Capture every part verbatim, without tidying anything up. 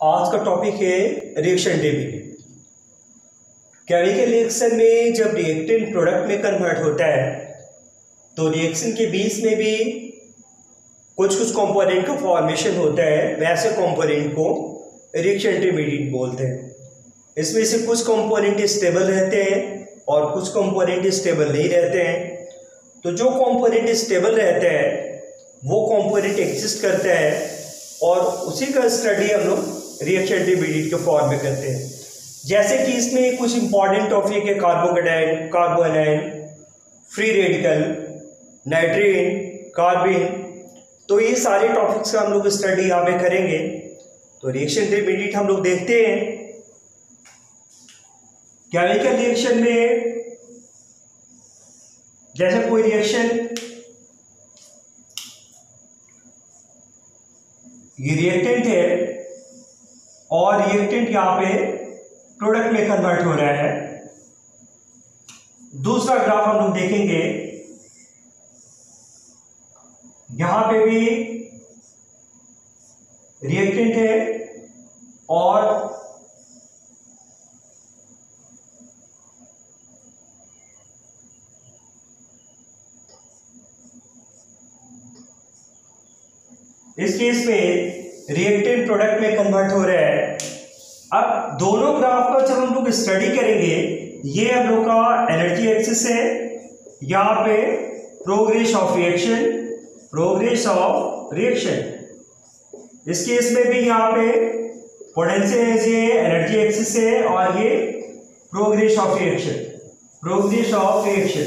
आज का टॉपिक है रिएक्शन टेबल। केमिकल रिएक्शन में जब रिएक्टेंट प्रोडक्ट में कन्वर्ट होता है तो रिएक्शन के बीच में भी कुछ कुछ कंपोनेंट का फॉर्मेशन होता है। वैसे कंपोनेंट को रिएक्शन इंटरमीडिएट बोलते हैं। इसमें से कुछ कंपोनेंट स्टेबल रहते हैं और कुछ कंपोनेंट स्टेबल नहीं रहते हैं। तो जो कंपोनेंट स्टेबल रहते हैं वो कंपोनेंट एग्जिस्ट करता है और उसी का स्टडी हम लोग रिएक्शन इंटरमीडिएट के फॉर्म में करते हैं। जैसे कि इसमें कुछ इंपॉर्टेंट टॉपिक है carbocation, carbanion, free radical, nitrene, carbene. तो ये सारे टॉपिक्स का हम लोग स्टडी यहाँ पे करेंगे। तो रिएक्शन इंटरमीडिएट हम लोग देखते हैं। केमिकल रिएक्शन में जैसे कोई रिएक्शन, ये रिएक्टेंट है और रिएक्टेंट यहाँ पे प्रोडक्ट में कन्वर्ट हो रहा है। दूसरा ग्राफ हम लोग देखेंगे, यहां पे भी रिएक्टेंट है और इस केस में रिएक्टेंट प्रोडक्ट में कन्वर्ट हो रहा है। अब दोनों ग्राफ का जब हम लोग स्टडी करेंगे, ये हम लोग का एनर्जी एक्सिस है, यहाँ पे progress of reaction, progress of reaction. इस केस में भी यहाँ पे पोटेंशियल एनर्जी है, एनर्जी एक्सिस है और ये progress of reaction, progress of reaction.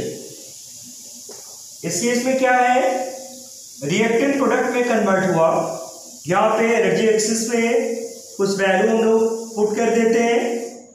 इस केस में क्या है, रिएक्टेंट प्रोडक्ट में कन्वर्ट हुआ। यहाँ पे एनर्जी एक्सिस में कुछ वैल्यू हम लोग पुट कर देते हैं।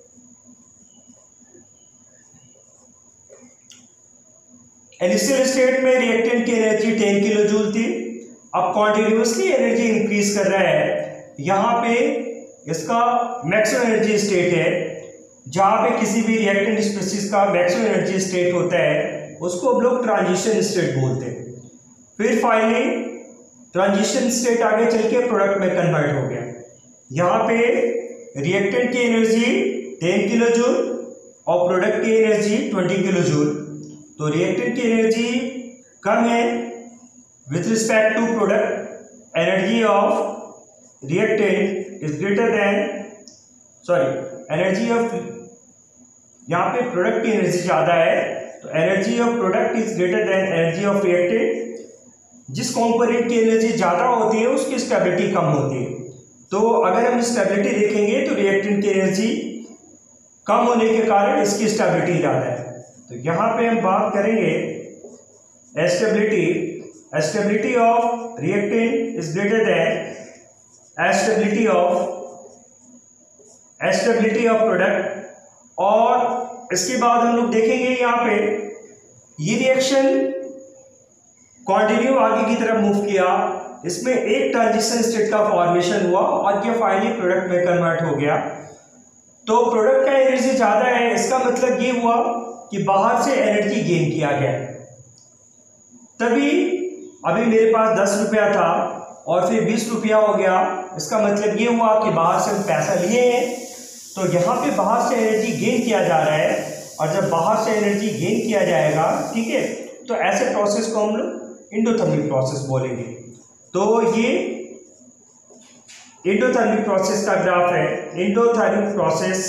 इनिशियल स्टेट में रिएक्टेंट की एनर्जी टेन किलो जूल थी। अब कॉन्टिन्यूसली एनर्जी इंक्रीज कर रहा है। यहाँ पे इसका मैक्सिमम एनर्जी स्टेट है। जहाँ पे किसी भी रिएक्टेंट स्पीशीज का मैक्सिमम एनर्जी स्टेट होता है उसको हम लोग ट्रांजिशन स्टेट बोलते हैं। फिर फाइनली ट्रांजिशन स्टेट आगे चल के प्रोडक्ट में कन्वर्ट हो गया। यहाँ पे रिएक्टेंट की एनर्जी टेन किलो जूल और प्रोडक्ट की एनर्जी ट्वेंटी किलो जूल। तो रिएक्टेंट की एनर्जी कम है with respect to product. Energy of reactant is greater than sorry energy of यहाँ पे प्रोडक्ट की एनर्जी ज़्यादा है, तो energy of product is greater than energy of reactant. जिस कंपोनेंट की एनर्जी ज़्यादा होती है उसकी स्टेबिलिटी कम होती है। तो अगर हम स्टेबिलिटी देखेंगे तो रिएक्टेंट की एनर्जी कम होने के कारण इसकी स्टेबिलिटी ज़्यादा है। तो यहाँ पे हम बात करेंगे stability. Stability of reactant is greater than stability of stability of product. और इसके बाद हम लोग देखेंगे यहाँ पे ये रिएक्शन कंटिन्यू आगे की तरफ मूव किया। इसमें एक ट्रांजिशन स्टेट का फॉर्मेशन हुआ और ये फाइनली प्रोडक्ट में कन्वर्ट हो गया। तो प्रोडक्ट का एनर्जी ज़्यादा है, इसका मतलब ये हुआ कि बाहर से एनर्जी गेन किया गया। तभी अभी मेरे पास दस रुपया था और फिर बीस रुपया हो गया। इसका मतलब ये हुआ कि बाहर से हम पैसा लिए हैं, तो यहाँ पे बाहर से एनर्जी गेन किया जा रहा है। और जब बाहर से एनर्जी गेन किया जाएगा, ठीक है, तो ऐसे प्रोसेस को हम लोग एंडोथर्मिक प्रोसेस बोलेंगे। तो ये एंडोथर्मिक प्रोसेस का ग्राफ है। एंडोथर्मिक प्रोसेस,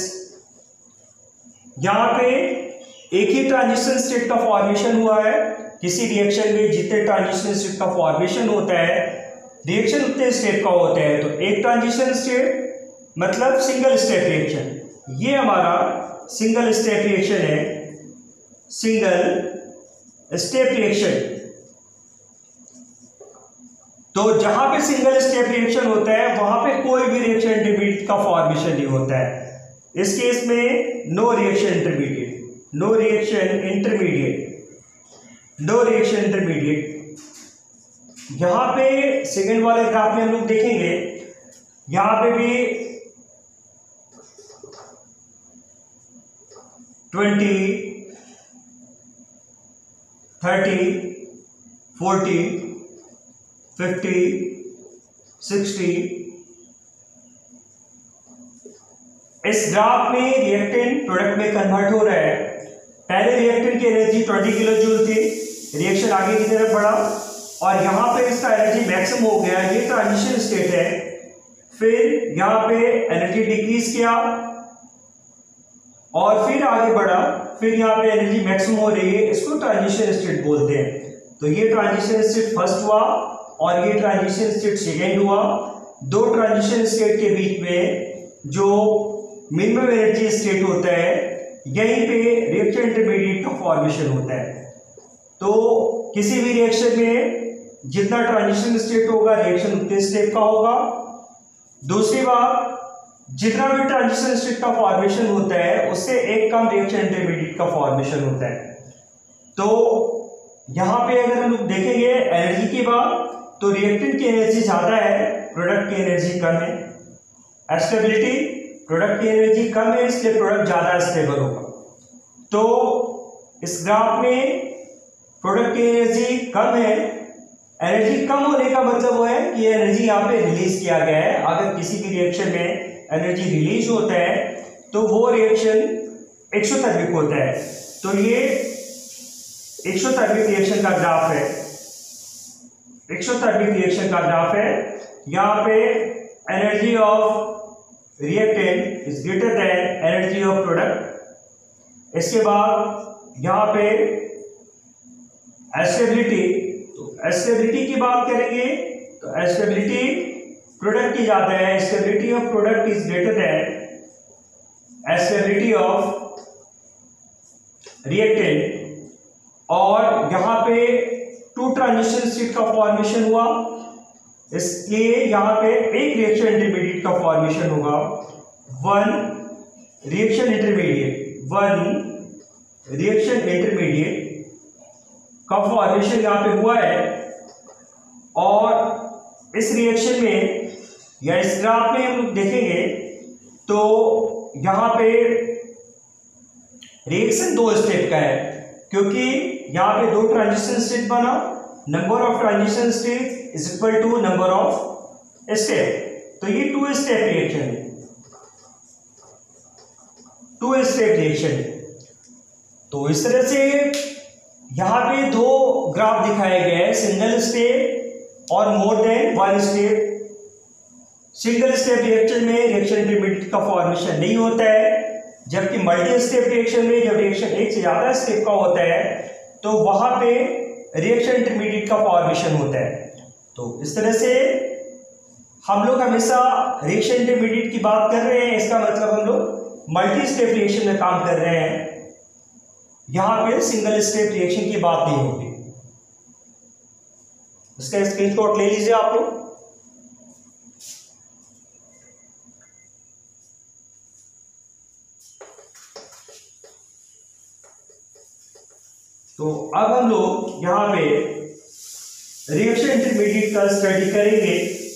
यहाँ पे एक ही ट्रांजिशन स्टेट का फॉर्मेशन हुआ है। किसी रिएक्शन में जितने ट्रांजिशन स्टेट का फॉर्मेशन होता है, रिएक्शन उतने स्टेट का होता है। तो एक ट्रांजिशन स्टेट मतलब सिंगल स्टेप रिएक्शन। ये हमारा सिंगल स्टेप रिएक्शन है, सिंगल स्टेप रिएक्शन। तो जहां पे सिंगल स्टेप रिएक्शन होता है वहां पे कोई भी रिएक्शन इंटरमीडिएट का फॉर्मेशन नहीं होता है। इस केस में no reaction intermediate, no reaction intermediate, no reaction intermediate. यहां पे सेकेंड वाले ग्राफ में हम लोग देखेंगे, यहां पे भी twenty, thirty, forty, fifty, sixty, इस ग्राफ में रिएक्टेंट प्रोडक्ट में कन्वर्ट हो रहा है। पहले रिएक्टेंट की एनर्जी ट्वेंटी किलो जूल थी, रिएक्शन आगे की तरफ बढ़ा और यहाँ पे इसका एनर्जी मैक्सिमम हो गया, ये ट्रांजिशन स्टेट है। फिर यहाँ पे एनर्जी डिक्रीज किया और फिर आगे बढ़ा, फिर यहाँ पे एनर्जी मैक्सिमम हो रही है, इसको ट्रांजिशन स्टेट बोलते हैं। तो ये ट्रांजिशन स्टेट फर्स्ट हुआ और ये ट्रांजिशन स्टेट सेकेंड हुआ। दो ट्रांजिशन स्टेट के बीच में जो मिनिमम एनर्जी स्टेट होता है, यहीं पे रिएक्शन इंटरमीडिएट का फॉर्मेशन होता है। तो किसी भी रिएक्शन में जितना ट्रांजिशन स्टेट होगा, रिएक्शन उतने स्टेप का होगा। दूसरी बात, जितना भी ट्रांजिशन स्टेट का फॉर्मेशन होता है उससे एक कम रिएक्शन इंटरमीडिएट का फॉर्मेशन होता है। तो यहाँ पे अगर हम लोग देखेंगे एनर्जी की बात, तो रिएक्टेंट की एनर्जी ज्यादा है, प्रोडक्ट की एनर्जी कम है। स्टेबिलिटी, प्रोडक्ट की एनर्जी कम है इसलिए प्रोडक्ट ज्यादा स्टेबल होगा। तो इस ग्राफ में प्रोडक्ट की एनर्जी कम है, एनर्जी कम होने का मतलब वो है कि एनर्जी यहाँ पे रिलीज किया गया है। अगर किसी भी रिएक्शन में एनर्जी रिलीज होता है तो वो रिएक्शन एक्सोथर्मिक होता है। तो ये एक्सोथर्मिक रिएक्शन का ग्राफ है, एक्सोथर्मिक रिएक्शन का ग्राफ है। यहाँ पे energy of reactant is greater than energy of product. इसके बाद यहाँ पे एस्टेबिलिटी, तो एस्टेबिलिटी की बात करेंगे तो एस्टेबिलिटी प्रोडक्ट की ज्यादा है, stability of product is greater than stability of reactant. और यहाँ पे टू ट्रांजिशन स्टेट का फॉर्मेशन हुआ, इसलिए यहाँ पे एक रिएक्शन इंटरमीडिएट का फॉर्मेशन होगा। One reaction intermediate one reaction intermediate का फॉर्मेशन यहाँ पे हुआ है। और इस रिएक्शन में या इस ग्राफ में हम लोग देखेंगे तो यहाँ पे रिएक्शन दो स्टेप का है, क्योंकि यहाँ पे दो ट्रांजिशन स्टेट बना, number of transition state is equal to number of step. तो ये टू स्टेप रिएक्शन है, टू स्टेप रिएक्शन है। तो इस तरह से यहाँ पे दो ग्राफ दिखाए गए हैं, सिंगल स्टेप और more than one step. Single step reaction में रिएक्शन इंटरमीडिएट का फॉर्मेशन नहीं होता है, जबकि मल्टी स्टेप रिएक्शन में जब रिएक्शन एक से ज्यादा स्टेप का होता है तो वहां पे रिएक्शन इंटरमीडिएट का फॉर्मेशन होता है। तो इस तरह से हम लोग हमेशा रिएक्शन इंटरमीडिएट की बात कर रहे हैं, इसका मतलब हम लोग मल्टी स्टेप रिएक्शन में काम कर रहे हैं। यहां पे सिंगल स्टेप रिएक्शन की बात नहीं होगी। इसका स्क्रीनशॉट ले लीजिए आप लोग। तो अब हम लोग यहां पे रिएक्शन इंटरमीडिएट का स्टडी करेंगे।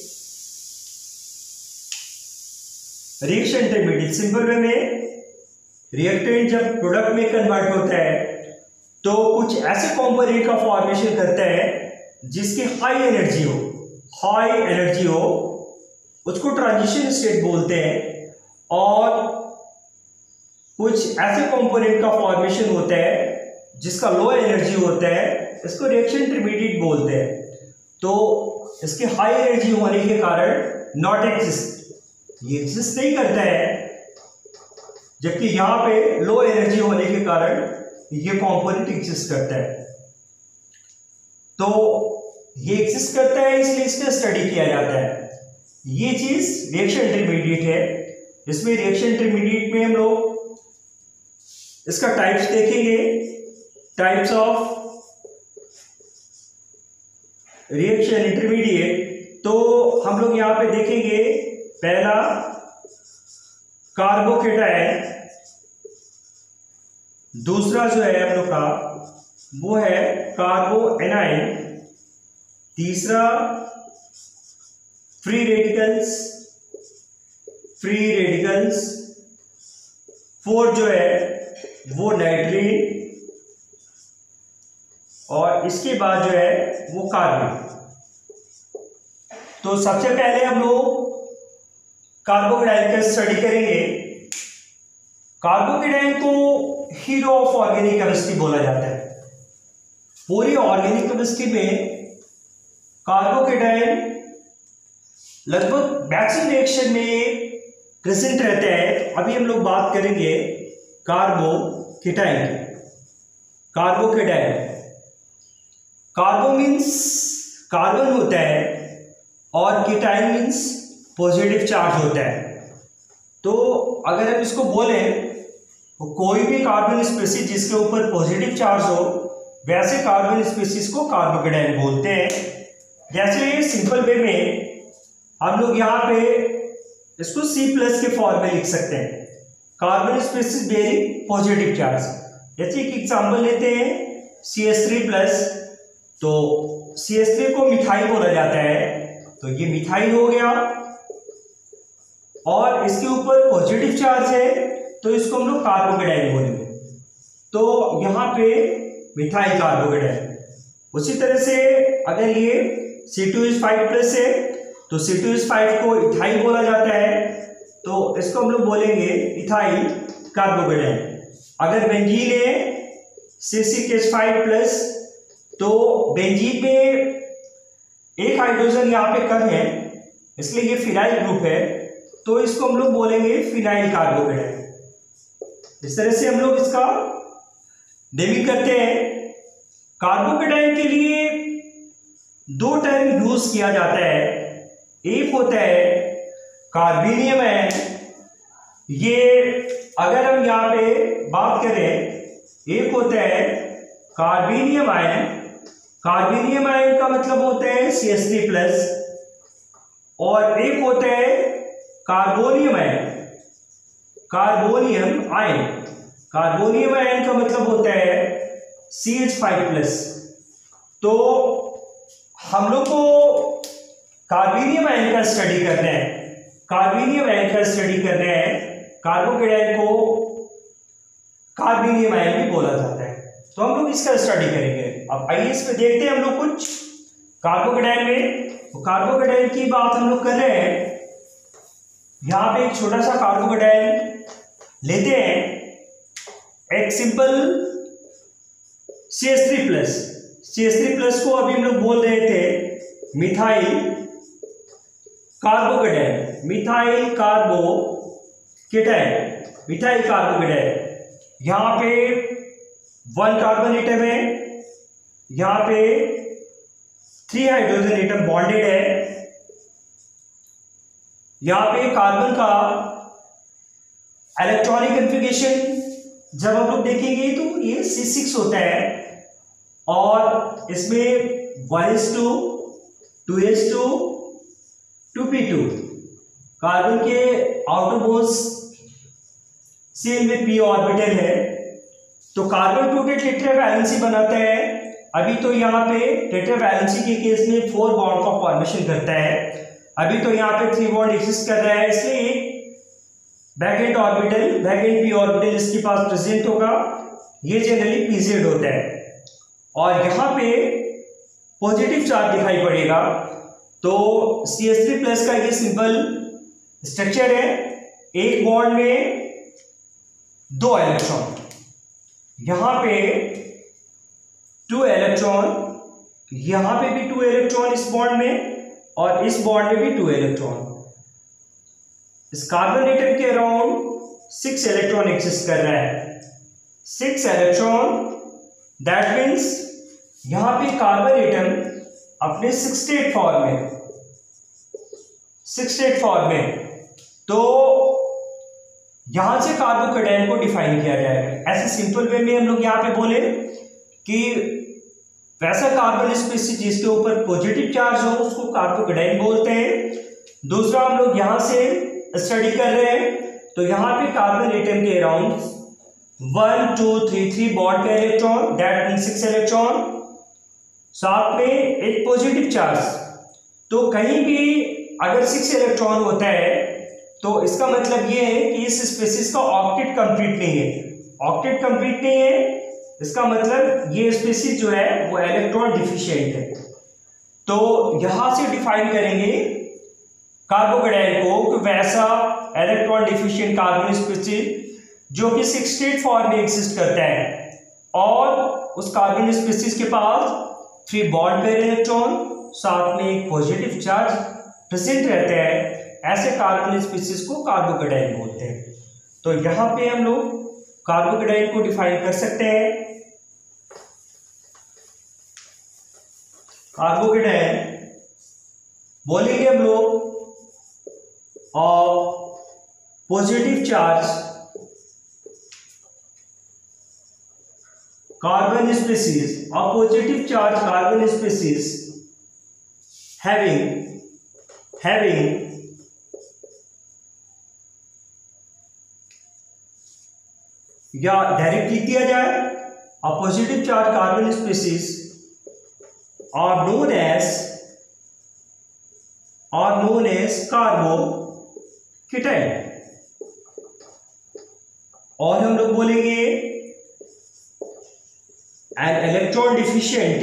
रिएक्शन इंटरमीडिएट सिंपल वे में, रिएक्टेंट जब प्रोडक्ट में कन्वर्ट होता है तो कुछ ऐसे कंपोनेंट का फॉर्मेशन करता है जिसकी हाई एनर्जी हो, हाई एनर्जी हो, उसको ट्रांजिशन स्टेट बोलते हैं। और कुछ ऐसे कंपोनेंट का फॉर्मेशन होता है जिसका लो एनर्जी होता है, इसको रिएक्शन इंटरमीडिएट बोलते हैं। तो इसके हाई एनर्जी होने के कारण नॉट एग्जिस्ट, ये एग्जिस्ट नहीं करता है, जबकि यहां पे लो एनर्जी होने के कारण ये कंपोनेंट एग्जिस्ट करता है। तो ये एग्जिस्ट करता है इसलिए इसका स्टडी किया जाता है। ये चीज रिएक्शन इंटरमीडिएट है। इसमें रिएक्शन इंटरमीडिएट में हम लोग इसका टाइप्स देखेंगे, टाइप्स ऑफ रिएक्शन इंटरमीडिएट। तो हम लोग यहां पे देखेंगे, पहला कार्बोकेटायन, दूसरा जो है हम लोग का वो है कार्बो एनाइन, तीसरा free radicals, free radicals, fourth जो है वो नाइट्रेट, और इसके बाद जो है वो कार्बन। तो सबसे पहले हम लोग कार्बोकेटायन का स्टडी करेंगे। कार्बोकेटाइन को हीरो ऑफ ऑर्गेनिक केमिस्ट्री बोला जाता है। पूरी ऑर्गेनिक केमिस्ट्री में कार्बोकेटाइन लगभग मैक्सिमम रिएक्शन में प्रेजेंट रहता है। अभी हम लोग बात करेंगे कार्बोकेटाइन की। कार्बोकेटाइन, कार्बो मीन्स कार्बन होता है और केटाइन मीन्स पॉजिटिव चार्ज होता है। तो अगर हम इसको बोलें तो कोई भी कार्बन स्पीसीज जिसके ऊपर पॉजिटिव चार्ज हो वैसे कार्बन स्पीसीज को कार्बोकेटाइन बोलते हैं। जैसे सिंपल वे में हम लोग यहाँ पे इसको C प्लस के फॉर्म में लिख सकते हैं, carbon species bearing positive charge. जैसे एक एग्जांपल लेते हैं सी एच थ्री प्लस, तो सी एच थ्री को मिथाइल बोला जाता है, तो ये मिथाइल हो गया और इसके ऊपर पॉजिटिव चार्ज है तो इसको हम लोग कार्बोकेटाइन बोलेंगे। तो यहाँ पे मिथाइल कार्बोकेटाइन। उसी तरह से अगर ये C two H five plus है तो सी टू एच फाइव को इथाइल बोला जाता है, तो इसको हम लोग बोलेंगे इथाइल कार्बोकेटाइन। अगर बेंजीन है C six H five plus, तो बेंजीन में एक हाइड्रोजन यहाँ पे कम है इसलिए ये फिनाइल ग्रुप है, तो इसको हम लोग बोलेंगे फिनाइल कार्बोकेटाइन। इस तरह से हम लोग इसका नेमिंग करते हैं। कार्बोकेटाइन के लिए दो टर्म यूज किया जाता है। एक होता है कार्बोनियम आयन, ये अगर हम यहाँ पे बात करें, एक होता है कार्बोनियम आयन। कार्बोनियम आयन का मतलब होता है सी एच थ्री प्लस, और एक होता है carbonium ion. Carbonium ion carbonium ion का मतलब होता है सी एच फाइव प्लस। तो हम लोग को कार्बोनियम आयन का स्टडी करना है, कार्बोनियम आयन का स्टडी करना है। कार्बोकेटाइन को कार्बोनियम आयन भी बोला जाता है, तो हम लोग इसका स्टडी करेंगे। अब आइए इसमें देखते हैं हम लोग कुछ कार्बोकेटाइन में। तो कार्बोकेटाइन की बात हम लोग कर रहे हैं। यहां पे एक छोटा सा कार्बोकेटाइन लेते हैं, एक simple C H three plus. C H three plus को अभी हम लोग बोल रहे थे methyl carbocation, methyl carbocation, methyl carbocation. यहां पे वन कार्बन एटम है, यहां पे थ्री हाइड्रोजन एटम बॉन्डेड है। यहां पे कार्बन का इलेक्ट्रॉनिक कन्फिगरेशन जब हम लोग देखेंगे तो ये सी सिक्स होता है, और इसमें one H two, two H two, two P two. Carbon के आउटर मोस्ट शेल में पी ऑर्बिटल है, तो कार्बन टू के टेट्रावैलेंसी बनाता है। अभी तो यहाँ पे टेट्रावैलेंसी के केस में फोर बॉन्ड का फॉर्मेशन करता है। अभी तो यहाँ पे थ्री बॉन्ड एग्जिस्ट कर रहा है, इसलिए एक vacant orbital, vacant P orbital इसके पास प्रेजेंट होगा। ये जनरली पीजेड होता है, और यहाँ पे पॉजिटिव चार्ज दिखाई पड़ेगा। तो सी एच थ्री प्लस का ये सिंपल स्ट्रक्चर है। एक बॉन्ड में दो इलेक्ट्रॉन, यहाँ पे टू इलेक्ट्रॉन, यहाँ पे भी टू इलेक्ट्रॉन इस बॉन्ड में, और इस बॉन्ड में भी टू इलेक्ट्रॉन। इस कार्बन एटम के अराउंड सिक्स इलेक्ट्रॉन एग्जिस्ट कर रहा है। सिक्स इलेक्ट्रॉन, दैट मीन्स यहां पे कार्बन एटम अपने सिक्स स्टेट फॉर्म में, सिक्स स्टेट फॉर्म में, तो यहां से कार्बोकेटाइन को डिफाइन किया जाएगा। ऐसे सिंपल वे में हम लोग यहां पे बोले कि वैसा कार्बन स्पीसीज जिसके ऊपर पॉजिटिव चार्ज हो उसको कार्बोकेटाइन बोलते हैं। दूसरा हम लोग यहां से स्टडी कर रहे हैं, तो यहां पे कार्बन एटम के around one two three three bond का electron, that mean six electron, साथ में एक पॉजिटिव चार्ज। तो कहीं भी अगर सिक्स इलेक्ट्रॉन होता है तो इसका मतलब ये है कि इस स्पीसीज का ऑक्टेट कंप्लीट नहीं है। ऑक्टेट कंप्लीट नहीं है इसका मतलब ये स्पीसीज जो है वो इलेक्ट्रॉन डिफिशिएंट है। तो यहां से डिफाइन करेंगे कार्बोकेटाइन को कि वैसा इलेक्ट्रॉन डिफिशिएंट कार्बन स्पीसीज जो कि सिक्स स्टेट फॉर्म में एग्जिस्ट करता है और उस कार्बन स्पीसीज के पास थ्री बॉन्ड पेयर इलेक्ट्रॉन साथ में एक पॉजिटिव चार्ज प्रेजेंट रहता है, ऐसे कार्बन स्पीसीज को कार्बोकेटाइन बोलते हैं। तो यहां पे हम लोग कार्बोकेटाइन को डिफाइन कर सकते हैं। कार्बोकेटाइन बोलेंगे हम लोग और पॉजिटिव चार्ज कार्बन स्पीसीज और positive charge carbon species having having या डायरेक्ट लिख दिया जाए, a positive charge carbon species are known as are known as carbocation. और हम लोग बोलेंगे an electron deficient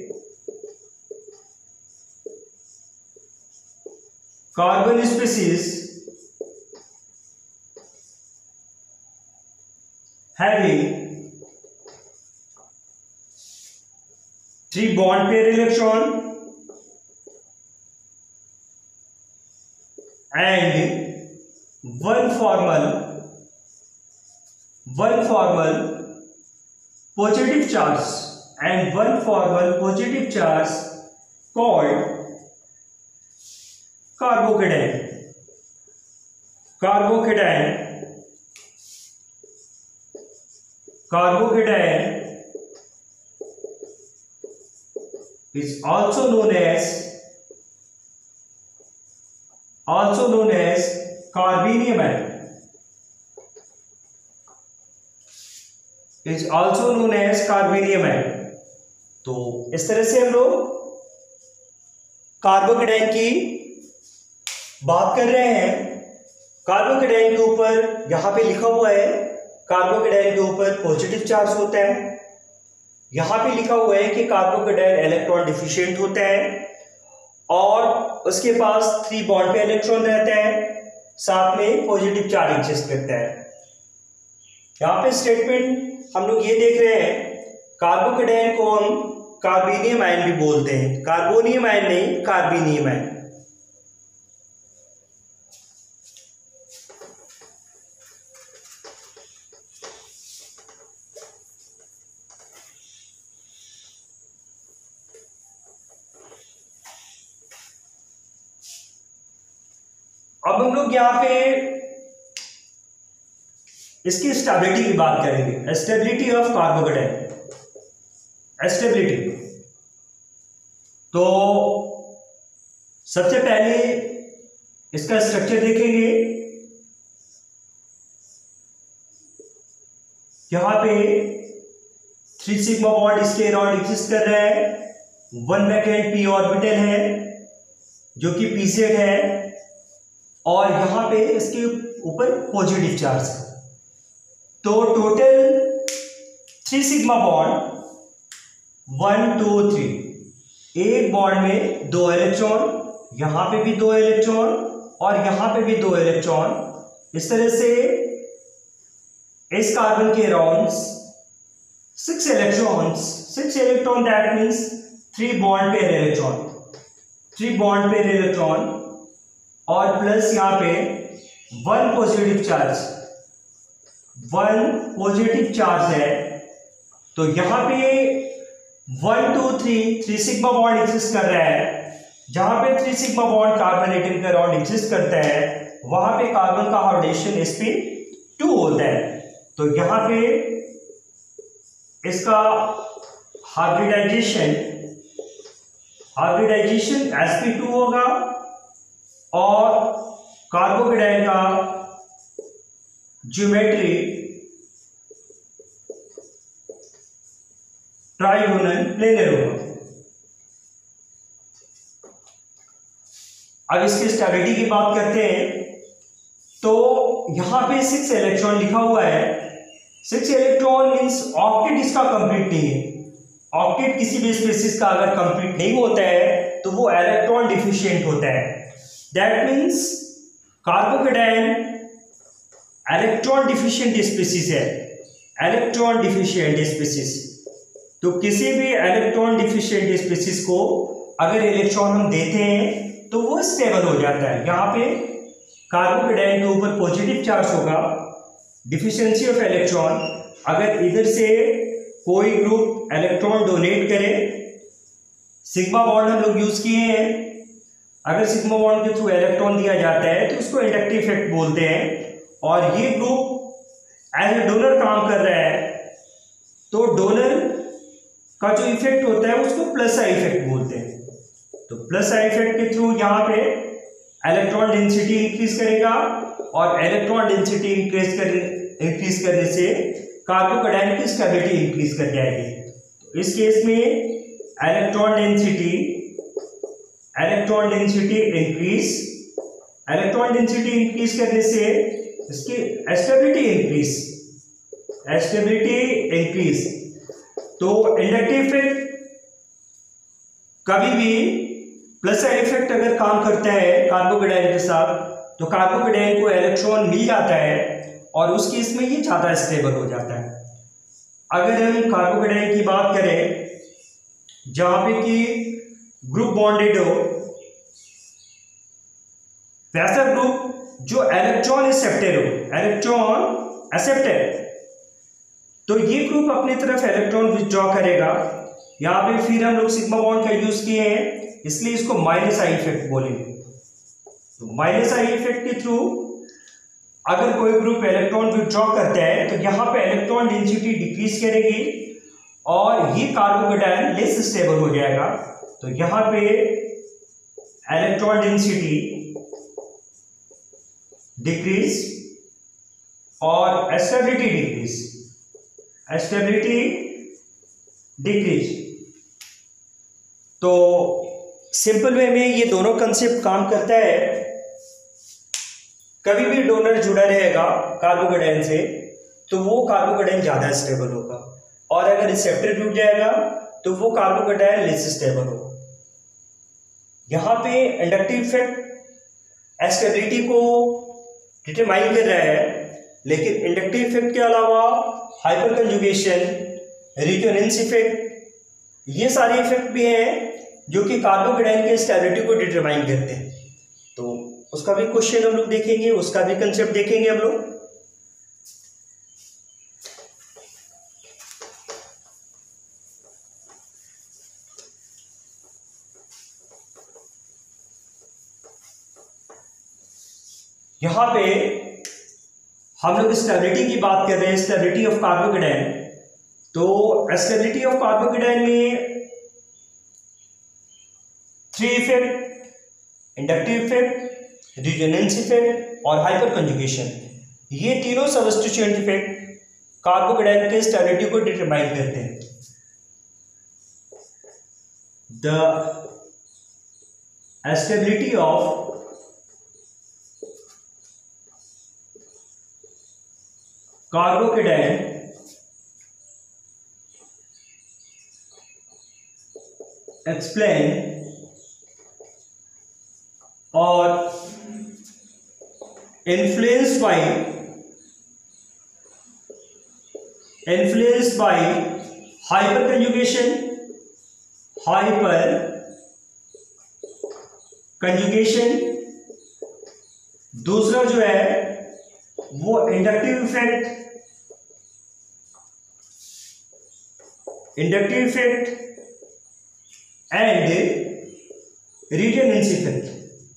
carbon species having three bond pair electron and one formal one formal positive charge and one formal positive charge called carbocation. Carbocation Carbocation is also known as also known as carbenium is also known as carbenium। तो इस तरह से हम लोग carbocation की बात कर रहे हैं। कार्बोकेटाइन के ऊपर यहां पे लिखा हुआ है, कार्बोकेटाइन के ऊपर पॉजिटिव चार्ज होता है। यहां पे लिखा हुआ है कि कार्बोकेटाइन इलेक्ट्रॉन डिफिशिएंट होता है और उसके पास थ्री बॉन्ड पे इलेक्ट्रॉन रहता है, साथ में पॉजिटिव चार्ज एग्जिस्ट करता है। यहां पे स्टेटमेंट हम लोग ये देख रहे हैं, कार्बोकेटाइन को हम कार्बोनियम आयन भी बोलते हैं, कार्बोनियम आयन नहीं, कार्बोनियम आयन। अब हम लोग यहां पे इसकी स्टेबिलिटी की बात करेंगे, स्टेबिलिटी ऑफ कार्बोकेटाइन। स्टेबिलिटी तो सबसे पहले इसका स्ट्रक्चर देखेंगे। यहां पे थ्री सिग्मा बॉन्ड इसके अराउंड एग्जिस्ट कर रहा है, वन वैकेंट पी ऑर्बिटल है जो कि पीजेड है और यहां पे इसके ऊपर पॉजिटिव चार्ज है। तो total three sigma bond one two three, एक बॉन्ड में दो इलेक्ट्रॉन, यहां पे भी दो इलेक्ट्रॉन और यहां पे भी दो इलेक्ट्रॉन। इस तरह से इस कार्बन के around six electrons, six electron that means three bond pair electron, three bond pair electron और प्लस यहां पे one positive charge, one positive charge है। तो यहां पे one two three three sigma bond exist कर रहा है। जहां पे three sigma bond carbon atom के अराउंड एग्जिस्ट करता है वहां पे कार्बन का हाइब्रिडेशन एस पी टू होता है। तो यहां पे इसका hybridization hybridization S P two होगा और कार्बोकेटाइन का ज्योमेट्री ट्राइगोनल प्लेनर होगा। अब इसकी स्टेबिलिटी की बात करते हैं। तो यहां पे सिक्स इलेक्ट्रॉन लिखा हुआ है, सिक्स इलेक्ट्रॉन मींस ऑक्टेट इसका कंप्लीट नहीं है। ऑक्टेट किसी भी स्पीशीज का अगर कंप्लीट नहीं होता है तो वो इलेक्ट्रॉन डिफिशिएंट होता है। That means carbocation electron deficient species है, इलेक्ट्रॉन डिफिशिएंट स्पीसीज। तो किसी भी इलेक्ट्रॉन डिफिशिएंट स्पीसीज को अगर इलेक्ट्रॉन हम देते हैं तो वो स्टेबल हो जाता है। यहाँ पे कार्बोकेटाइन के ऊपर पॉजिटिव चार्ज होगा, डिफिशियंसी ऑफ इलेक्ट्रॉन। अगर इधर से कोई ग्रुप इलेक्ट्रॉन डोनेट करे, सिग्मा बॉन्ड हम लोग यूज किए हैं, अगर सिग्मा बॉन्ड के थ्रू इलेक्ट्रॉन दिया जाता है तो उसको इंडक्टिव इफेक्ट बोलते हैं। और ये ग्रुप एज ए डोनर काम कर रहा है, तो डोनर का जो इफेक्ट होता है उसको प्लस आई इफेक्ट बोलते हैं। तो प्लस आई इफेक्ट के थ्रू यहाँ पे इलेक्ट्रॉन डेंसिटी इंक्रीज करेगा, और इलेक्ट्रॉन डेंसिटी इंक्रीज कर इंक्रीज करने से कार्बोकेटाइन की स्टेबिलिटी इंक्रीज कर जाएगी। तो इस केस में electron density electron density increase electron density increase करने से इसकी स्टेबिलिटी इंक्रीज स्टेबिलिटी इंक्रीज तो इंडक्टिव इफेक्ट कभी भी प्लस साइड इफेक्ट अगर काम करता है कार्बोकेटाइन के साथ, तो कार्बोकेटाइन को इलेक्ट्रॉन मिल जाता है और उस केस में ये ज़्यादा स्टेबल हो जाता है। अगर हम कार्बोकेटाइन की बात करें जहाँ पे कि ग्रुप बॉन्डेड हो, वैसा ग्रुप जो इलेक्ट्रॉन एक्सेप्टर हो, इलेक्ट्रॉन एक्सेप्टर, तो ये ग्रुप अपनी तरफ इलेक्ट्रॉन विथड्रॉ करेगा। यहाँ पे फिर हम लोग सिग्मा बॉन्ड का यूज किए हैं, इसलिए इसको माइनस आई इफेक्ट बोलेंगे। तो माइनस आई इफेक्ट के थ्रू अगर कोई ग्रुप इलेक्ट्रॉन विथड्रॉ करता है तो यहाँ पे इलेक्ट्रॉन डेंसिटी डिक्रीज करेगी और ये कार्बोकेटाइन लेस स्टेबल हो जाएगा। तो यहाँ पे इलेक्ट्रॉन डेंसिटी डिक्रीज और स्टेबिलिटी डिक्रीज स्टेबिलिटी डिक्रीज तो सिंपल वे में ये दोनों कंसेप्ट काम करता है। कभी भी डोनर जुड़ा रहेगा कार्बोकेटाइन से तो वो कार्बोकेटाइन ज्यादा स्टेबल होगा, और अगर रिसेप्टर जुड़ जाएगा तो वो कार्बोकेटाइन लेस स्टेबल होगा। यहाँ पे इंडक्टिव इफेक्ट स्टेबिलिटी को डिटरमाइन कर रहा है, लेकिन इंडक्टिव इफेक्ट के अलावा हाइपर कंजुगेशन, रेजोनेंस इफेक्ट, ये सारे इफेक्ट भी हैं जो कि कार्बोकेटाइन के स्टेबिलिटी को डिटरमाइन करते हैं। तो उसका भी क्वेश्चन हम लोग देखेंगे, उसका भी कंसेप्ट देखेंगे हम लोग। यहां पे हम लोग स्टेबिलिटी की बात कर रहे हैं, स्टेबिलिटी ऑफ कार्बोकेटाइन। तो स्टेबिलिटी ऑफ कार्बोकेटाइन में three effect, inductive effect, resonance effect और हाइपर कंजुगेशन, ये तीनों सबस्टिट्यूएंट इफेक्ट कार्बोकेटाइन के स्टेबिलिटी को डिटरमाइन करते हैं। The stability of carbocation explain और influenced by influenced by hyperconjugation hyperconjugation दूसरा जो है वो inductive effect inductive effect and resonance effect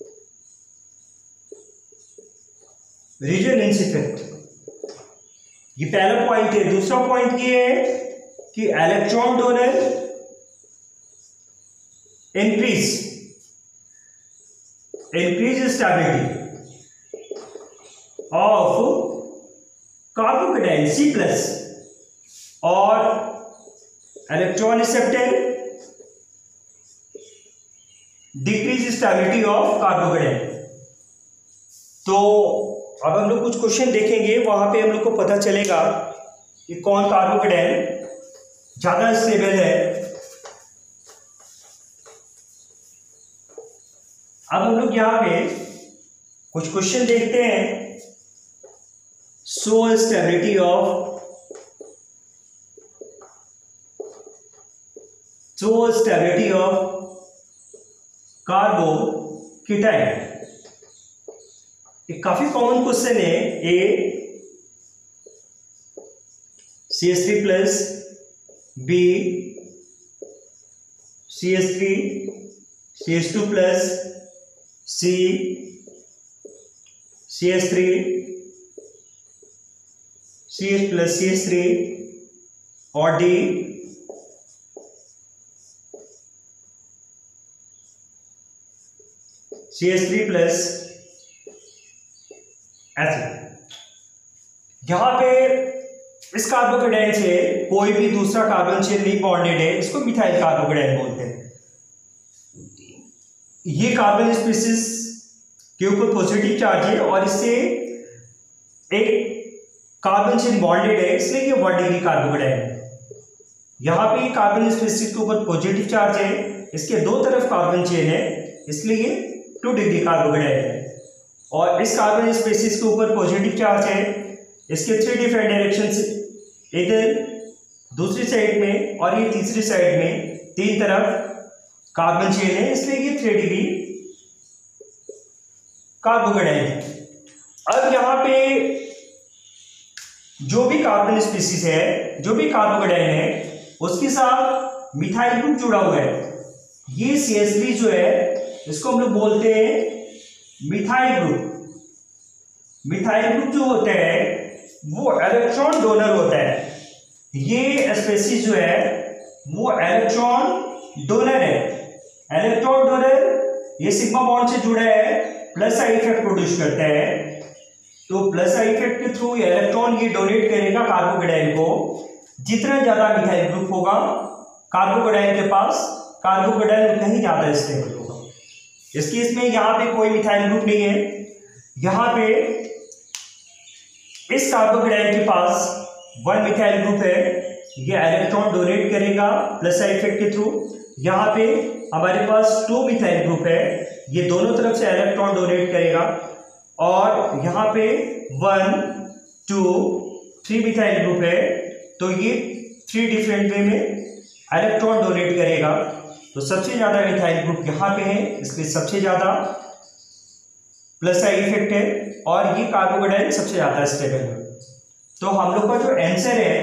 resonance effect ये पहला पॉइंट है। दूसरा पॉइंट ये है कि electron donor increase increase stability of carbocation C plus और electron acceptor decrease stability of carbocation. तो अब हम लोग कुछ क्वेश्चन देखेंगे, वहां पे हम लोग को पता चलेगा कि कौन कार्बोकेटाइन ज्यादा स्टेबल है। अब हम लोग यहाँ पे कुछ क्वेश्चन देखते हैं। show stability of show stability of carbocation. एक काफी कॉमन क्वेश्चन है। A C S three plus, B C S three, C S two plus, C C S three, C S plus C S three, और D C S three plus H. यहां पे इस carbocation से कोई भी दूसरा carbon chain नहीं bonded है, इसको मिथाइल कार्बोकेटाइन बोलते हैं। ये कार्बन स्पीसीज के ऊपर पॉजिटिव चार्ज है और इससे एक कार्बन चेन बॉन्डेड है, इसलिए ये वन डिग्री कार्बोकेटाइन है। यहां पे कार्बन स्पीसीज के ऊपर पॉजिटिव चार्ज है, इसके दो तरफ कार्बन चेन है, इसलिए ये टू डिग्री कार्बोकेटाइन है। और इस कार्बन स्पीसीज के ऊपर पॉजिटिव चार्ज है, इसके थ्री डिफरेंट डायरेक्शन से, इधर दूसरी साइड में और ये तीसरी साइड में तीन तरफ कार्बन चेन है, इसलिए ये थ्री डिग्री कार्बोकेटाइन है। अब यहाँ पे जो भी कार्बन स्पीसीज है, जो भी कार्बोकेटाइन है, उसके साथ मिथाइल ग्रुप जुड़ा हुआ है। ये सी एस थ्री जो है इसको हम लोग बोलते हैं मिथाइल ग्रुप। मिथाइल ग्रुप जो होता है वो इलेक्ट्रॉन डोनर होता है। ये स्पीसीज जो है वो इलेक्ट्रॉन डोनर है। इलेक्ट्रॉन डोनर ये सिग्मा बॉन्ड से जुड़ा है, प्लस आई इफेक्ट प्रोड्यूस करता है। तो प्लस आई इफेक्ट के थ्रू इलेक्ट्रॉन ये डोनेट करेगा कार्बोकेटाइन को। जितना ज्यादा मिथाइल ग्रुप होगा कार्बोकेटाइन के पास, कार्बोकेटाइन उतना ही ज्यादा स्टेबल होगा। इस केस में यहाँ पे कोई मिथाइल ग्रुप नहीं है। यहाँ पे इस कार्बोकेटाइन के पास वन मिथाइल ग्रुप है, ये इलेक्ट्रॉन डोनेट करेगा प्लस आई इफेक्ट के थ्रू। यहाँ पे हमारे पास टू मिथाइल ग्रुप है, ये दोनों तरफ से इलेक्ट्रॉन डोनेट करेगा। और यहाँ पे one two three methyl group है, तो ये थ्री डिफरेंट वे में इलेक्ट्रॉन डोनेट करेगा। तो सबसे ज्यादा मिथाइल ग्रुप यहाँ पे है, इसलिए सबसे ज्यादा प्लस आई इफेक्ट है और ये कार्बोकेटाइन सबसे ज्यादा स्टेबल है। तो हम लोग का जो आंसर है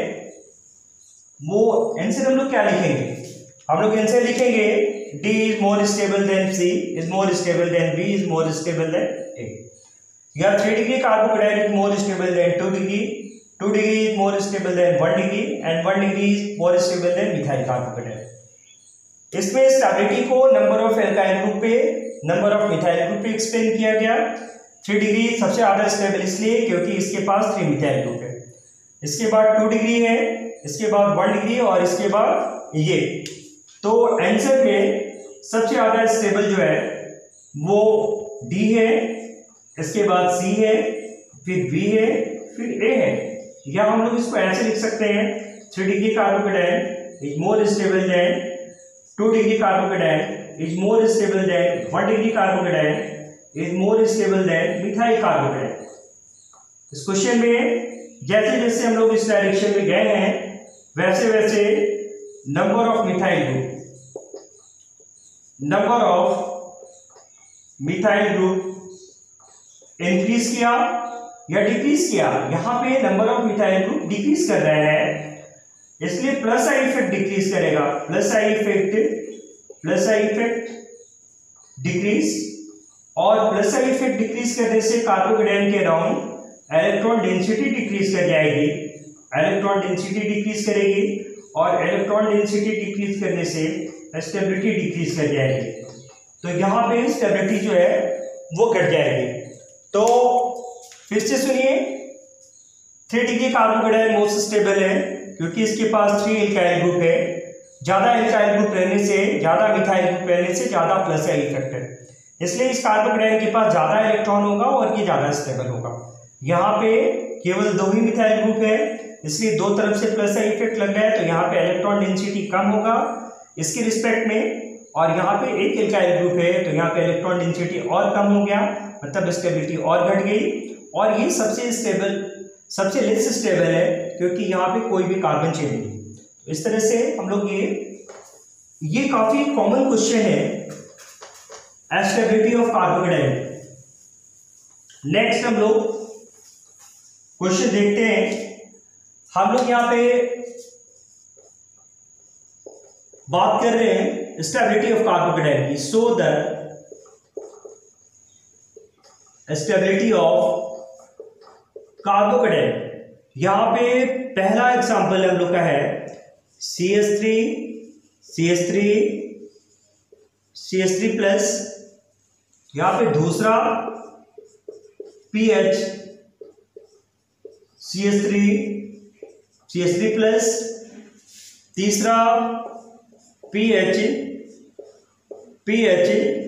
वो आंसर हम लोग क्या लिखेंगे? हम लोग आंसर लिखेंगे D is more stable than C, is more stable than B, is more stable than A. या three degree carbocation is more stable than two degree, two degree is more stable than one degree, and one degree is more stable than methyl carbocation. इसमें stability को number of alkyl group पे, number of methyl group पे explain किया गया। Three degree सबसे ज्यादा stable इसलिए क्योंकि इसके पास थ्री मिथाइल ग्रुप है। इसके बाद टू डिग्री है, इसके बाद वन डिग्री और इसके बाद ये। तो आंसर में सबसे ज्यादा स्टेबल जो है वो डी है, इसके बाद सी है, फिर बी है, फिर ए है। या हम लोग इसको ऐसे लिख सकते हैं three degree carbocation is more stable than two degree carbocation is more stable than one degree carbocation is more stable than methyl carbocation. इस क्वेश्चन में जैसे जैसे हम लोग इस डायरेक्शन में गए हैं वैसे वैसे number of methyl group number of methyl group increase किया या डिक्रीज किया। यहां पे number of methyl group decrease कर रहा है, इसलिए प्लस आई इफेक्ट डिक्रीज करेगा। Plus I effect plus I effect decrease, और प्लस आई इफेक्ट डिक्रीज करने से कार्बोकेटाइन के अराउंड इलेक्ट्रॉन डेंसिटी डिक्रीज कर जाएगी। इलेक्ट्रॉन डेंसिटी डिक्रीज करेगी और इलेक्ट्रॉन डेंसिटी डिक्रीज करने से स्टेबिलिटी डिक्रीज कर जाएगी। तो यहाँ पे स्टेबिलिटी जो है वो घट जाएगी। तो फिर से सुनिए, three degree carbocation most stable है क्योंकि इसके पास थ्री एल्काइल ग्रुप है। ज्यादा एल्काइल ग्रुप रहने से, ज्यादा मिथाइल ग्रुप रहने से ज्यादा प्लस आई इफेक्ट है, इसलिए इस कार्बोकेटाइन के पास ज्यादा इलेक्ट्रॉन होगा और ये ज्यादा स्टेबल होगा। यहाँ पे केवल दो ही मिथाइल ग्रुप है, इसलिए दो तरफ से प्लस आई इफेक्ट लग रहा है, तो यहाँ पे इलेक्ट्रॉन डेंसिटी कम होगा इसके रिस्पेक्ट में। और यहाँ पे एक एल्काइल ग्रुप है तो यहाँ पे इलेक्ट्रॉन डेंसिटी और कम हो गया, मतलब स्टेबिलिटी और घट गई। और ये सबसे स्टेबल सबसे लेस स्टेबल है क्योंकि यहाँ पे कोई भी कार्बन चेन नहीं। इस तरह से हम लोग ये ये काफी कॉमन क्वेश्चन है स्टेबिलिटी ऑफ कार्बोकेटाइन। नेक्स्ट हम लोग क्वेश्चन देखते हैं। हम लोग यहाँ पे बात कर रहे हैं स्टेबिलिटी ऑफ कार्बोकेटाइन की। So the stability of carbocation, यहां पे पहला एग्जांपल हम लोग का है C H three C H three C H three plus, यहां पे दूसरा P H C H three C H three plus, तीसरा P H P H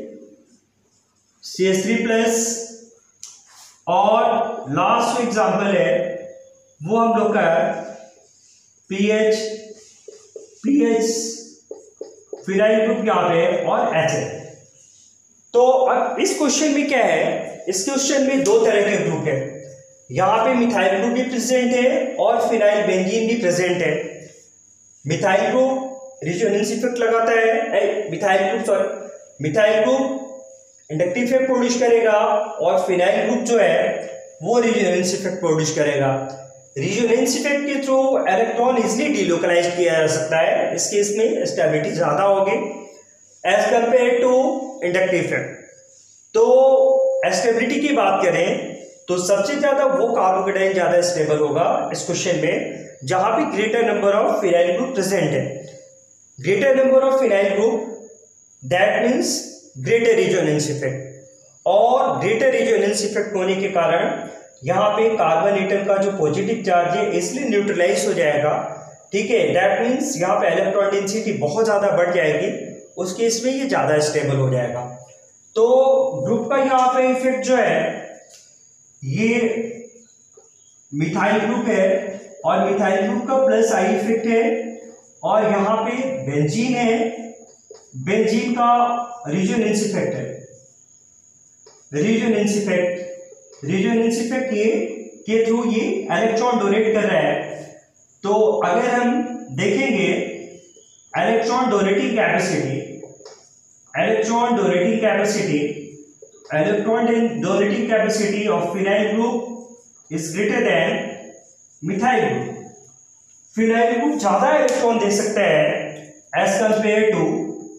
C H three plus, और लास्ट जो एग्जाम्पल है वो हम लोग का P H P H phenyl group यहाँ पे है और एच है। तो अब इस क्वेश्चन में क्या है, इस क्वेश्चन में दो तरह के ग्रुप है। यहाँ पे मिथाइल ग्रुप भी प्रेजेंट है और फिनाइल बेंजीन भी प्रेजेंट है। मिथाइल ग्रुप रेजोनेंस इफेक्ट लगाता है, methyl group sorry methyl group inductive effect produce करेगा और फिनाइल ग्रुप जो है वो रेजोनेंस इफेक्ट प्रोड्यूस करेगा। रेजोनेंस इफेक्ट के थ्रू इलेक्ट्रॉन इजिली डिलोकलाइज किया जा सकता है। इस केस में स्टेबिलिटी ज्यादा होगी as compare to inductive effect. तो स्टेबिलिटी की बात करें तो सबसे ज्यादा वो कार्बोकेटाइन ज्यादा स्टेबल होगा इस क्वेश्चन में जहां पे greater number of phenyl group present है। Greater number of phenyl group that means greater resonance effect, और ग्रेटर रेजोनेंस इफेक्ट होने के कारण यहाँ पे कार्बन एटम का जो पॉजिटिव चार्ज है इसलिए न्यूट्रलाइज हो जाएगा। ठीक है, दैट मीन्स यहाँ पे इलेक्ट्रॉन डेंसिटी बहुत ज्यादा बढ़ जाएगी, उस केस में ये ज्यादा स्टेबल हो जाएगा। तो ग्रुप का यहाँ पे इफेक्ट जो है ये मिथाइल ग्रुप है और मिथाइल ग्रुप का प्लस आई इफेक्ट है, और यहाँ पे बेंजीन है, बेंजीन का रेजोनेंस इफेक्ट है। रेजोनेंस इफेक्ट रेजोनेंस इफेक्ट ये के थ्रू ये इलेक्ट्रॉन डोनेट कर रहा है। तो अगर हम देखेंगे electron donating capacity electron donating capacity electron donating capacity of phenyl group is greater than methyl group. Phenyl group ज्यादा इलेक्ट्रॉन दे सकता है as compare to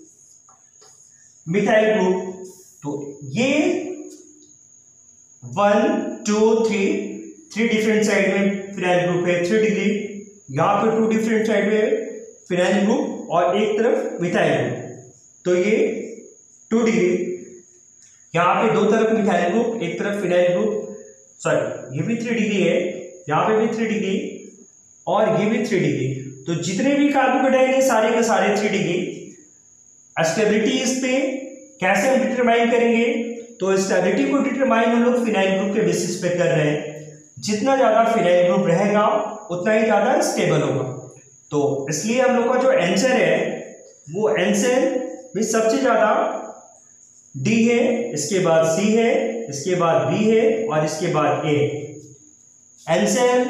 methyl group. तो ये one two three three different side में phenyl group है, three degree, यहाँ पे टू डिफरेंट साइड में फिनाइल ग्रुप और एक तरफ मिथाइल ग्रुप। तो ये टू डिग्री, यहाँ पे दो तरफ मिथाइल ग्रुप एक तरफ फिनाइल ग्रुप, सॉरी ये भी थ्री डिग्री है, यहाँ पे भी थ्री डिग्री और ये भी थ्री डिग्री। तो जितने भी कार्बोकेटाइन है सारे के सारे थ्री डिग्री। स्टेबिलिटी इस पे कैसे हम डिटरमाइन करेंगे, तो स्टेबिलिटी को डिटरमाइन हम लोग फिनाइल ग्रुप के बेसिस पे कर रहे हैं। जितना ज्यादा फिनाइल ग्रुप रहेगा उतना ही ज्यादा स्टेबल होगा। तो इसलिए हम लोग का जो आंसर है वो आंसर में सबसे ज्यादा डी है, इसके बाद सी है, इसके बाद बी है और इसके बाद ए। आंसर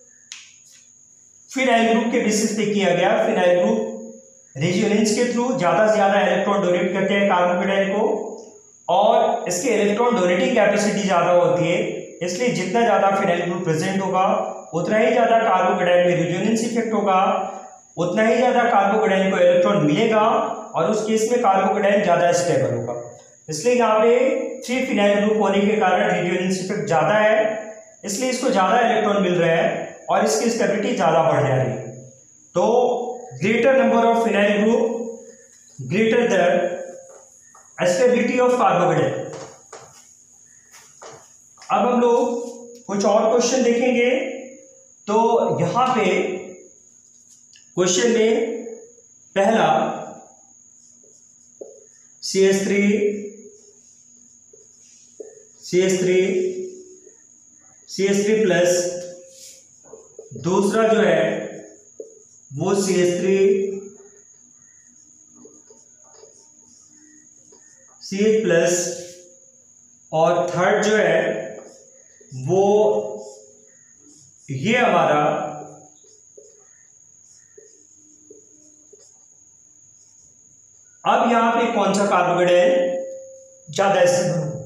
फिनाइल ग्रुप के बेसिस पे किया गया। फिनाइल ग्रुप रेजोनेंस के थ्रू ज्यादा से ज्यादा इलेक्ट्रॉन डोनेट करते हैं कार्बोकेटाइन को, और इसके इलेक्ट्रॉन डोनेटिंग कैपेसिटी ज्यादा होती है, इसलिए जितना ज्यादा फिनाइल ग्रुप प्रेजेंट होगा उतना ही ज्यादा कार्बोकेटाइन में रेजोनेंस इफेक्ट होगा, उतना ही ज्यादा कार्बोकेटाइन को इलेक्ट्रॉन मिलेगा और उस केस में कार्बोकेटाइन ज्यादा स्टेबल होगा। इसलिए यहाँ पे थ्री फिनाइल ग्रुप होने के कारण रेजोनेंस इफेक्ट ज्यादा है, इसलिए इसको ज्यादा इलेक्ट्रॉन मिल रहा है और इसकी स्टेबिलिटी ज्यादा बढ़ जा रही है। तो greater number of phenyl group greater the stability of carbocation. अब हम लोग कुछ और क्वेश्चन देखेंगे। तो यहां पे क्वेश्चन में पहला C H three C H three C H three plus, दूसरा जो है वो C H three C H plus, और थर्ड जो है वो ये हमारा अब यहां पे कौन सा कार्बोकेटाइन ज्यादा स्टेबल हो,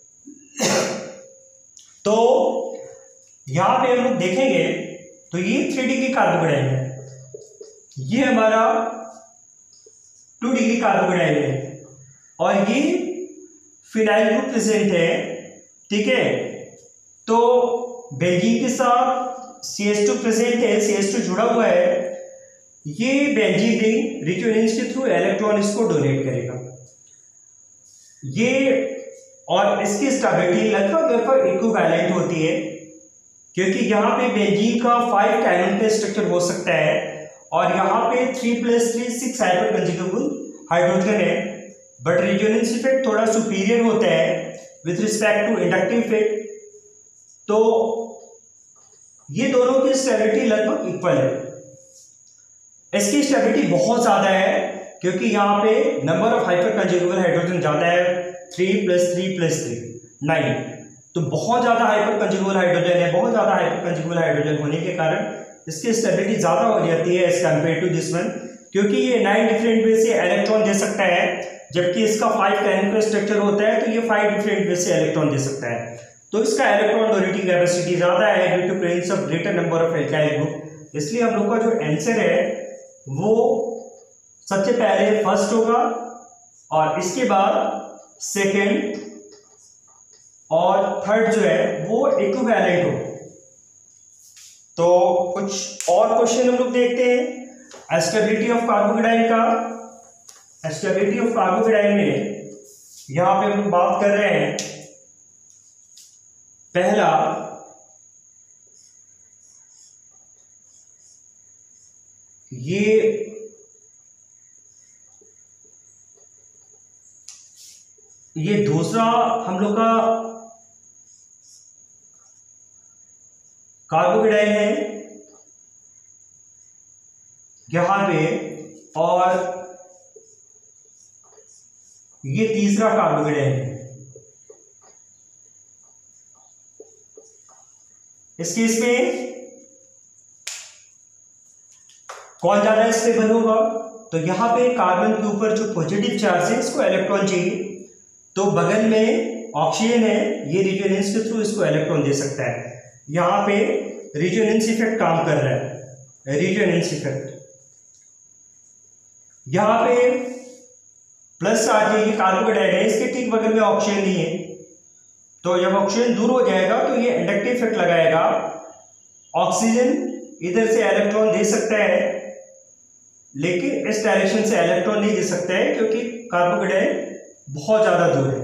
तो यहां पे हम लोग देखेंगे तो ये थ्री डिग्री कार्बोकेटाइन है, ये हमारा टू डिग्री कार्बोकेटाइन है, और ये फिनाइल ग्रुप प्रेजेंट है, ठीक है। तो बेंजीन के साथ सी एच टू प्रेजेंट है, सी एच टू जुड़ा हुआ है, ये बेंजीन रिंग रेजोनेंस के थ्रू इलेक्ट्रॉन इसको डोनेट करेगा, ये और इसकी स्टेबिलिटी लगभग लगभग इक्विवेलेंट होती है, क्योंकि यहाँ पे बेंजीन का फाइव कायनोन का स्ट्रक्चर हो सकता है और यहाँ पे three plus three six hyperconjugable hydrogen है, बट रेजोनेंस इफेक्ट थोड़ा सुपीरियर होता है with respect to inductive effect. तो ये दोनों की स्टेबिलिटी लगभग इक्वल है, इसकी स्टेबिलिटी बहुत ज्यादा है क्योंकि यहाँ पे number of hyperconjugable hydrogen ज्यादा है, three plus three plus three nine, तो बहुत ज्यादा हाइपर कंजुगेबल हाइड्रोजन है, बहुत ज्यादा हाइपर कंजुगेबल हाइड्रोजन होने के कारण इसकी स्टेबिलिटी ज्यादा हो जाती है as compare to this one, क्योंकि ये नाइन डिफरेंट वे से इलेक्ट्रॉन दे सकता है, जबकि इसका फाइव कायनोन का स्ट्रक्चर होता है तो ये फाइव डिफरेंट वे से इलेक्ट्रॉन दे सकता है, तो इसका इलेक्ट्रॉन डोनेटिंग कैपेसिटी ज्यादा है due to presence of greater number of alkyl group. इसलिए हम लोग का जो आंसर है वो सबसे पहले फर्स्ट होगा और इसके बाद सेकेंड और थर्ड जो है वो इक्विवेलेंट हो। तो कुछ और क्वेश्चन हम लोग देखते हैं स्टेबिलिटी ऑफ कार्बोकेटाइन का। स्टेबिलिटी ऑफ कार्बोकेटाइन में यहां पे हम बात कर रहे हैं, पहला ये ये दूसरा हम लोग का कार्बोकेटाइन है यहां पे, और ये तीसरा कार्बोकेटाइन है। इस केस में कौन ज्यादा स्टेबल होगा, तो यहां पे कार्बन के ऊपर जो पॉजिटिव चार्ज है इसको इलेक्ट्रॉन चाहिए, तो बगल में ऑक्सीजन है, ये रेजोनेंस के थ्रू इसको इलेक्ट्रॉन दे सकता है। यहां पे रेजोनेंस इफेक्ट काम कर रहा है, रेजोनेंस इफेक्ट। यहां पे प्लस चार्ज है, ये कार्बोकेटाइन है, इसके ठीक बगल में ऑक्सीजन नहीं है, तो जब ऑक्सीजन दूर हो जाएगा तो ये इंडक्टिव इफेक्ट लगाएगा, ऑक्सीजन इधर से इलेक्ट्रॉन दे सकता है लेकिन इस डायरेक्शन से इलेक्ट्रॉन नहीं दे सकता है क्योंकि कार्बोकेटाइन बहुत ज्यादा दूर है।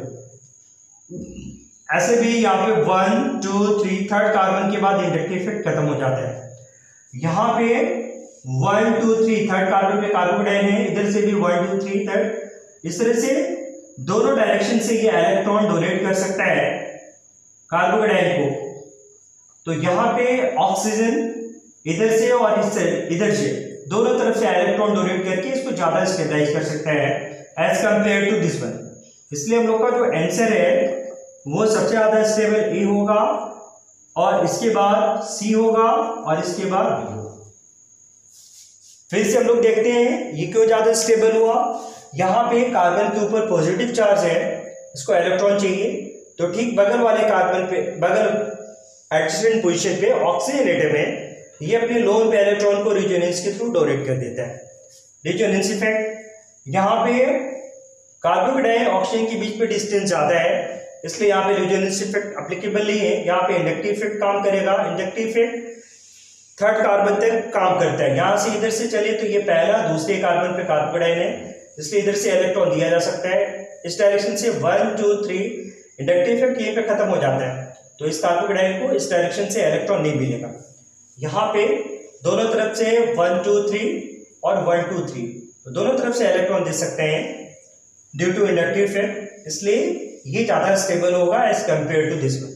ऐसे भी यहाँ पे one two three third carbon के बाद इंडक्टिव इफेक्ट खत्म हो जाता है। यहाँ पे one two three third carbon पे कार्बोकेटाइन है, इधर से भी वन टू थ्री थर्ड, इस तरह से दोनों डायरेक्शन से ये इलेक्ट्रॉन डोनेट कर सकता है कार्बोकेटाइन को। तो यहाँ पे ऑक्सीजन इधर से और इससे इधर से दोनों तरफ से इलेक्ट्रॉन डोनेट करके इसको ज्यादा स्टेबलाइज कर सकता है as compare to this one. इसलिए हम लोग का जो आंसर है वो सबसे ज्यादा स्टेबल ए होगा और इसके बाद सी होगा और इसके बाद बी होगा। फिर से हम लोग देखते हैं ये क्यों ज्यादा स्टेबल हुआ। यहाँ पे कार्बन के ऊपर पॉजिटिव चार्ज है, इसको इलेक्ट्रॉन चाहिए, तो ठीक बगल वाले कार्बन पे बगल एडजेसेंट पोजीशन पे ऑक्सीजन एटम है, ये अपने लोन पे इलेक्ट्रॉन को रेजोनेंस के थ्रू डोनेट कर देता है, रेजोनेंस इफेक्ट। यहाँ पे कार्बोकेटाइन ऑक्सीजन के बीच में डिस्टेंस ज्यादा है, इसलिए यहाँ पे रेजोनेंस इफेक्ट एप्लीकेबल नहीं है। यहाँ पे इंडक्टिव इफेक्ट काम करेगा, इंडक्टिव इफेक्ट थर्ड कार्बन तक काम करता है। यहाँ से इधर से चले तो ये पहला दूसरे कार्बन पे कार्बोकेटाइन है, इसलिए इधर से इलेक्ट्रॉन दिया जा सकता है। इस डायरेक्शन से one two three inductive effect यहीं पे खत्म हो जाता है, तो इस कार्बोकेटाइन को इस डायरेक्शन से इलेक्ट्रॉन नहीं मिलेगा। यहाँ पे दोनों तरफ से वन टू थ्री और वन टू थ्री दोनों तरफ से इलेक्ट्रॉन दे सकते हैं ड्यू टू इंडक्टिव इफेक्ट, इसलिए ये ज्यादा स्टेबल होगा as compare to this one.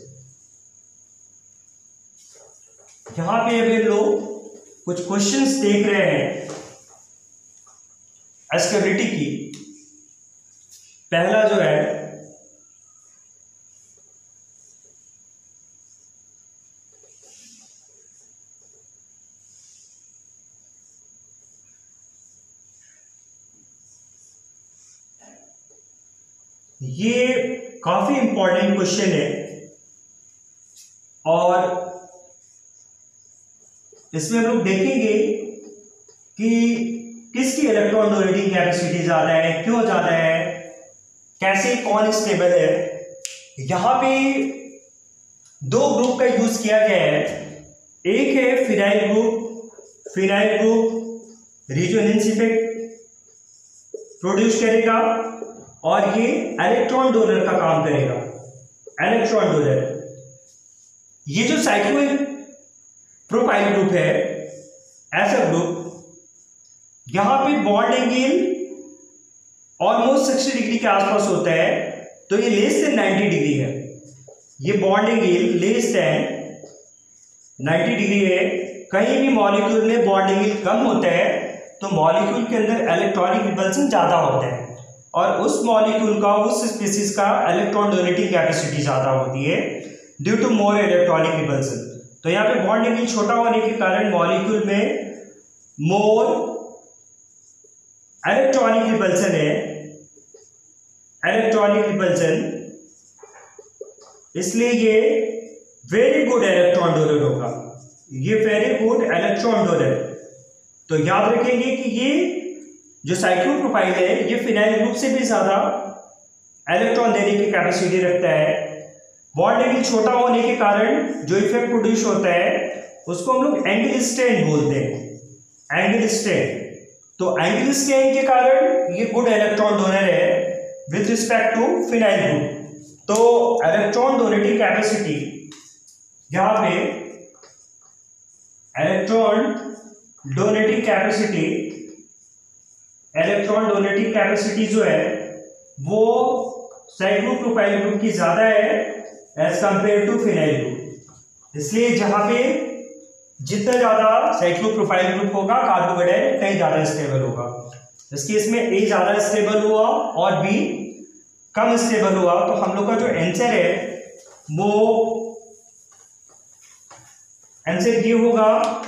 यहां पे अभी हम लोग कुछ क्वेश्चंस देख रहे हैं स्टेबिलिटी की। पहला जो है ये काफी इंपॉर्टेंट क्वेश्चन है और इसमें हम लोग देखेंगे कि किसकी इलेक्ट्रॉन डोनेटिंग कैपेसिटी ज्यादा है, क्यों ज्यादा है, कैसे, कौन स्टेबल है। यहां पे दो ग्रुप का यूज किया गया है। एक है phenyl group, phenyl group resonance effect produce करेगा और ये इलेक्ट्रॉन डोनर का काम करेगा। इलेक्ट्रॉन डोनर, ये जो साइक्लो प्रोपाइल ग्रुप है, ऐसा ग्रुप, यहां पे bond angle almost sixty degree के आसपास होता है, तो ये लेस देन नाइन्टी डिग्री है। ये bond angle less than ninety degree है। कहीं भी मॉलिक्यूल में बॉन्ड एंगल कम होता है तो मॉलिक्यूल के अंदर इलेक्ट्रॉनिक रिपल्सन ज्यादा होता है और उस मॉलिक्यूल का, उस स्पीसीज का इलेक्ट्रॉन डोनेटिंग कैपेसिटी ज्यादा होती है due to more electronic repulsion. तो यहाँ पे बॉन्ड एंगल छोटा होने के कारण मॉलिक्यूल में मोर इलेक्ट्रॉनिक रिपल्सन है, इलेक्ट्रॉनिक रिपल्सन, इसलिए ये वेरी गुड इलेक्ट्रॉन डोनर होगा। ये वेरी गुड इलेक्ट्रॉन डोनर। तो याद रखेंगे कि ये जो साइक्लो प्रोपाइल है ये फिनाइल ग्रुप से भी ज्यादा इलेक्ट्रॉन देने की कैपेसिटी रखता है। बॉन्ड एंगल छोटा होने के कारण जो इफेक्ट प्रोड्यूस होता है उसको हम लोग एंगल स्ट्रेन बोलते हैं, एंगल स्ट्रेन। तो एंगल स्ट्रेन के कारण ये गुड इलेक्ट्रॉन डोनर है with respect to phenyl group. तो इलेक्ट्रॉन डोनेटिंग कैपेसिटी, यहां पे electron donating capacity, electron donating capacity जो है वो साइक्लो प्रोपाइल ग्रुप की ज्यादा है as compare to phenyl group. इसलिए जहां पे जितना ज्यादा साइक्लो प्रोपाइल ग्रुप होगा कार्बोकेटाइन कहीं ज्यादा स्टेबल होगा। इस केस में ए ज्यादा स्टेबल हुआ और बी कम स्टेबल हुआ, तो हम लोग का जो आंसर है वो आंसर ये होगा,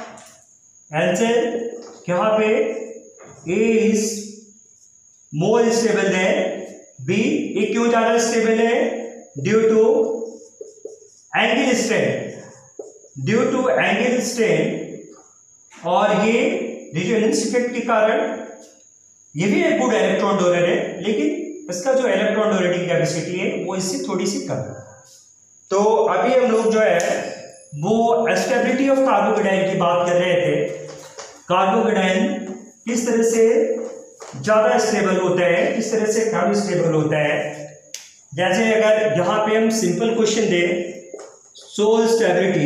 आंसर यहाँ पे A is more stable than B. A क्यों ज्यादा स्टेबल है? Due to angle strain, due to angle strain और ये रेजोनेंस इफेक्ट के कारण। ये भी एक गुड इलेक्ट्रॉन डोनर है लेकिन इसका जो इलेक्ट्रॉन डोनेटिंग कैपेसिटी है वो इससे थोड़ी सी कम है। तो अभी हम लोग जो है वो स्टेबिलिटी ऑफ कार्बोकेटाइन की बात कर रहे थे। कार्बोकेटाइन किस तरह से ज्यादा स्टेबल होता है, किस तरह से कम स्टेबल होता है। जैसे अगर यहां पे हम सिंपल क्वेश्चन दें, show stability,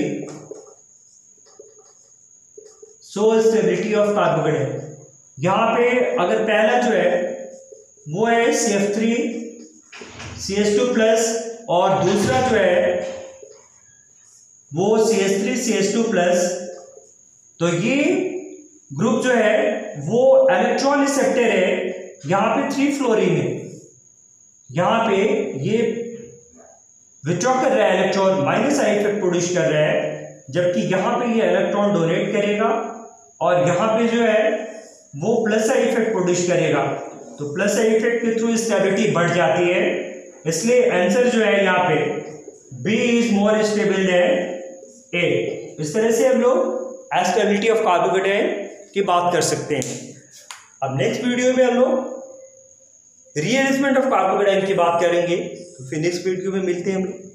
show stability of carbocation. यहां पे अगर पहला जो है वो है C F three C H two plus और दूसरा जो है वो C H three C H two plus, तो ये ग्रुप जो है वो इलेक्ट्रॉन रिसेप्टर है। यहां पे थ्री फ्लोरीन है, यहां पे ये विथड्रॉ कर रहा है electron, minus I effect produce कर रहा है, जबकि यहां पे ये इलेक्ट्रॉन डोनेट करेगा और यहां पे जो है वो प्लस आई इफेक्ट प्रोड्यूस करेगा। तो प्लस आई इफेक्ट के थ्रू स्टेबिलिटी बढ़ जाती है। इसलिए आंसर जो है यहाँ पे B is more stable than A. इस तरह से हम लोग स्टेबिलिटी ऑफ कार्बोकेटाइन की बात कर सकते हैं। अब नेक्स्ट वीडियो में हम लोग रीअरेंजमेंट ऑफ कार्बोकेटाइन की बात करेंगे। तो फिर नेक्स्ट वीडियो में मिलते हैं हम लोग।